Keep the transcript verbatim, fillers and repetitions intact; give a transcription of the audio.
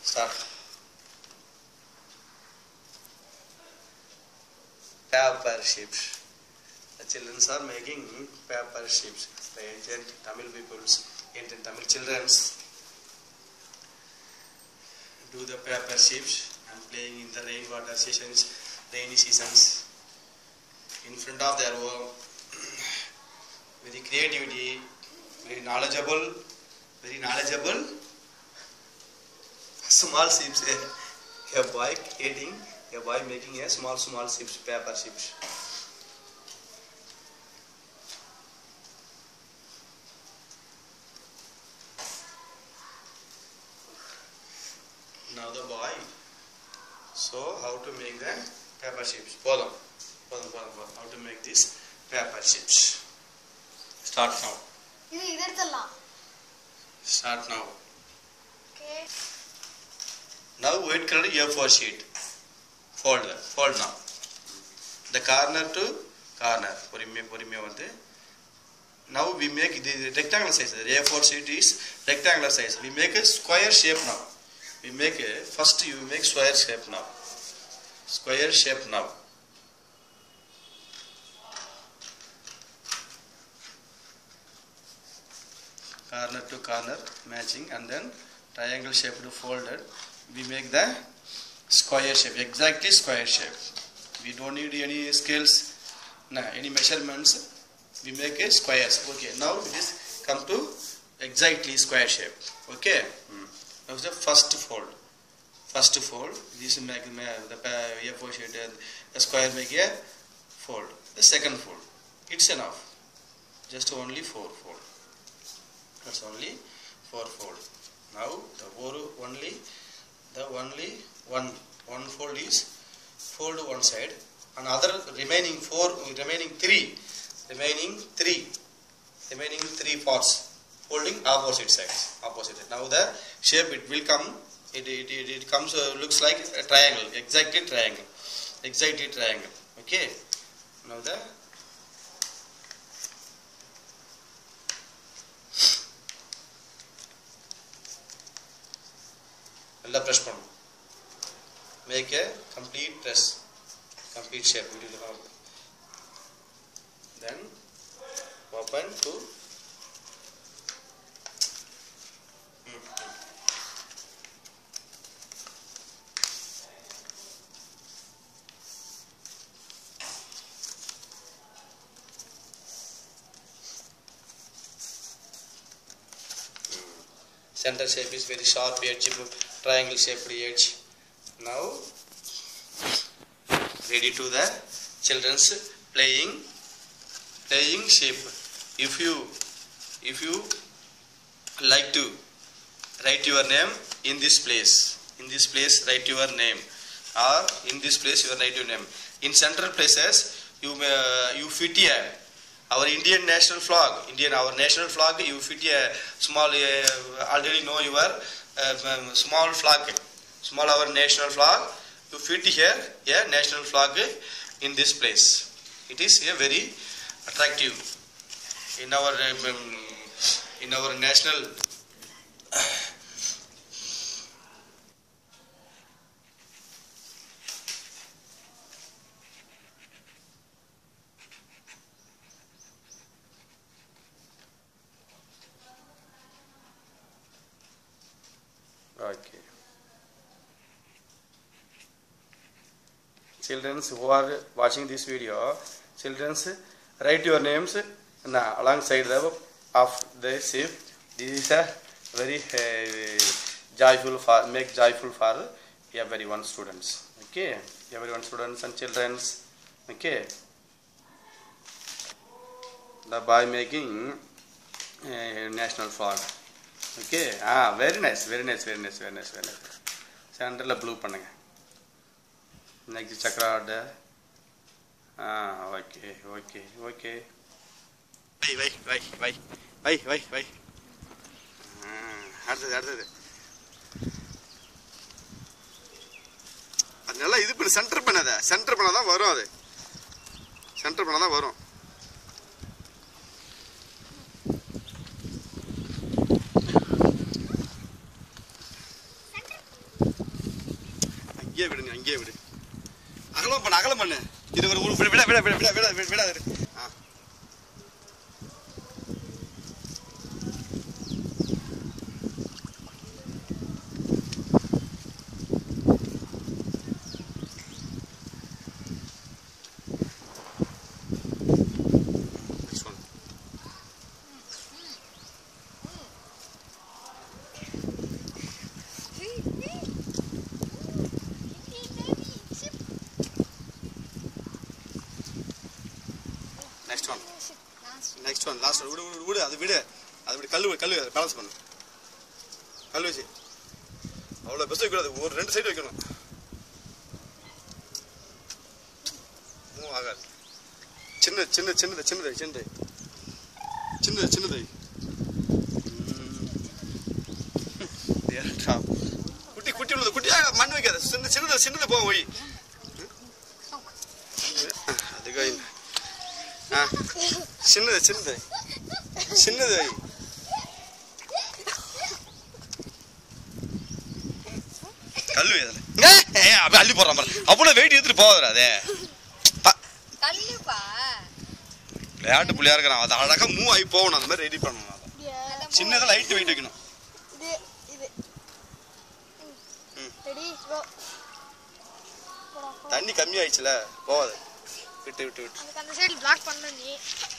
Start. Paper ships. The children are making paper ships. The ancient Tamil peoples, ancient Tamil children do the paper ships and playing in the rainwater seasons, rainy seasons, in front of their home. Very creativity, very knowledgeable, very knowledgeable. Small ships. A boy creating, a boy making a small, small ships, paper ships. Now the boy, so how to make the paper ships? Podam, podam, podam, podam. How to make these paper ships? Start now. Start now. Okay. Now white color A four sheet. Fold, fold now. The corner to corner. Now we make the rectangular size. The A four sheet is rectangular size. We make a square shape now. We make a, first you make square shape now. Square shape now. Corner to corner matching, and then triangle shape to folded. We make the square shape, exactly square shape. We don't need any scales, no, any measurements. We make a squares. Okay, now it is come to exactly square shape. Okay. Hmm. Now the first fold. First fold. This make the A four sheet. The square make a fold. The second fold. It's enough. Just only four fold. That's only four fold. Now the four only the only one one fold is fold one side. Another remaining four remaining three remaining three remaining three parts. Holding opposite sides, opposite side. Now the shape it will come, it, it, it, it comes, uh, looks like a triangle, exactly triangle, exactly triangle, okay. Now the, all press pannu. Make a complete press, complete shape, then open to center shape is very sharp edge, triangle shaped edge. Now ready to the children's playing playing shape. If you if you like to write your name in this place, in this place write your name, or in this place you write your name. In central places you uh, you fit here our Indian national flag, Indian our national flag. You fit a small, uh, already know your uh, small flag, small our national flag. You fit here a national flag in this place. It is a very attractive in our um, in our national. Okay. Children who are watching this video, children write your names alongside the of the ship. This is a very uh, joyful for make joyful for everyone students. Okay, everyone students and children. Okay. The by making uh, national flag. Okay, ah, very nice, very nice, very nice, very nice, very nice. Center la blue pannunga. Next chakra order. Ah, okay, okay, okay. Vai, vai, vai, vai, vai, vai, vai. Ah, அடுத்தது அடுத்தது. அது நல்லா இது பண்ணு, centre பண்ணாத, centre பண்ணாதான் வரும் அது. சென்டர் பண்ணாதான் வரும். அங்கேயே விடு நீ அங்கேயே விடு அகலம் பண்ணு அகலம் பண்ணு இது ஒரு விட விட விட விட விட விட விடாது ஆ next one next one last one விடு விடு விடு அது விடு அது விடு கல்லு கல்லு பேலன்ஸ் பண்ணு கல்லு வச்சு அவ்வளோ பெருசு வைக்கூடாது ஒரு ரெண்டு சைடு வைக்கணும் மூவ் ஆகாது சின்ன சின்ன சின்னது சின்னது சின்னது சின்னது சின்னது குட்டி குட்டி உள்ளது குட்டியாக மண் வைக்காது சின்ன சின்னது சின்னது போகும் ஒய் அதுக்கு சின்னது சின்னது சின்னது கல்லு அப்படி அள்ளி போடுறான் பாரு அவ்வளோ வெயிட் எடுத்துட்டு போகாதுடா அதே விளையாட்டு புள்ளியா இருக்கிறான் அது அழகா மூவ் ஆகி போகணும் அந்த மாதிரி ரெடி பண்ணணும் அதை சின்னதாக லைட் வெயிட் வைக்கணும் தண்ணி கம்மி ஆயிடுச்சுல போகாது விட்டு விட்டு விட்டு அந்த சைடு பிளாக் பண்ண நீ